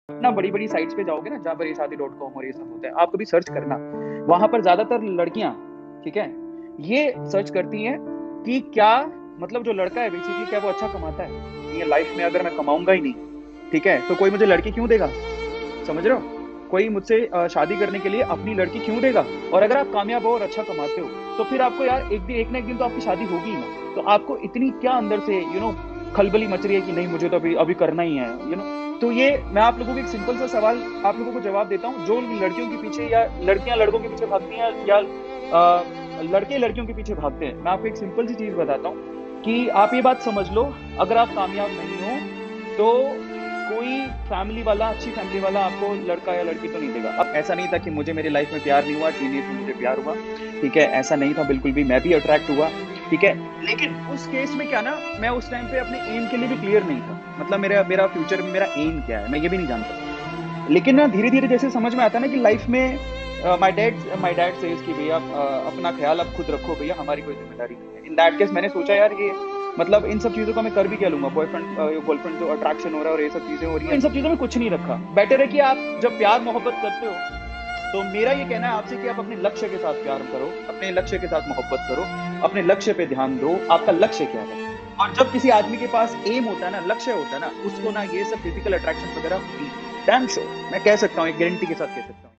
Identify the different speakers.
Speaker 1: ना बड़ी-बड़ी साइट्स पे जाओगे ना, जहाँ पर ये शादी.com और ये सब होता है, आप कभी सर्च करना, वहाँ पर ज़्यादातर लड़कियाँ, ठीक है, ये सर्च करती हैं कि क्या मतलब जो लड़का है बेसिकली क्या वो अच्छा कमाता है? ये लाइफ में अगर मैं कमाऊँगा ही नहीं, ठीक है, तो कोई मुझे लड़की क्यों देगा? समझ रहे हो? कोई मुझसे शादी करने के लिए अपनी लड़की क्यों देगा? और अगर आप कामयाब हो और अच्छा कमाते हो, तो फिर आपको यार एक ना एक दिन तो आपकी शादी होगी ही ना। तो आपको इतनी क्या अंदर से खलबली मच रही है कि नहीं मुझे तो अभी अभी करना ही है, तो ये मैं आप लोगों को एक सिंपल सा सवाल आप लोगों को जवाब देता हूँ, जो लड़कियों के पीछे या लड़कियाँ लड़कों के पीछे भागती हैं या लड़के लड़कियों के पीछे भागते हैं, मैं आपको एक सिंपल सी चीज़ बताता हूँ कि आप ये बात समझ लो, अगर आप कामयाब नहीं हो, तो कोई फैमिली वाला, अच्छी फैमिली वाला आपको लड़का या लड़की तो नहीं देगा। अब ऐसा नहीं था कि मुझे मेरी लाइफ में प्यार नहीं हुआ, टीनेज में मुझे प्यार हुआ, ठीक है? ऐसा नहीं था बिल्कुल भी, मैं भी अट्रैक्ट हुआ, ठीक है? लेकिन उस केस में क्या ना, मैं उस टाइम पे अपने एम के लिए भी क्लियर नहीं था। मतलब मेरा मेरा फ्यूचर में मेरा एम क्या है, मैं ये भी नहीं जानता। लेकिन ना धीरे-धीरे जैसे समझ में आता है ना कि लाइफ में माय डैड सेज़ कि भैया अपना ख़्याल आप खुद रखो भैया, हमारी कोई ज़िम्मेदारी नहीं है। इन दैट केस मैंने सोचा यार ये मतलब इन सब चीज़ों को मैं कर भी क्या लूँगा? गर्लफ्रेंड जो अट्रैक्शन हो रहा है और ये सब चीज़ें हो रही हैं, इन सब चीज़ों में कुछ नहीं रखा। बेटर है कि आप जब प्यार-मोहब्बत करते हो, तो मेरा ये कहना है आपसे कि आप अपने लक्ष्य के साथ प्यार करो, अपने लक्ष्य के साथ मोहब्बत करो, अपने लक्ष्य पे ध्यान दो, आपका लक्ष्य क्या है? और जब किसी आदमी के पास एम होता है ना, लक्ष्य होता है ना, उसको ना ये सब फिज़िकल अट्रैक्शन वगैरह डैम श्योर मैं कह सकता हूँ, एक गारंटी के साथ कह सकता हूँ।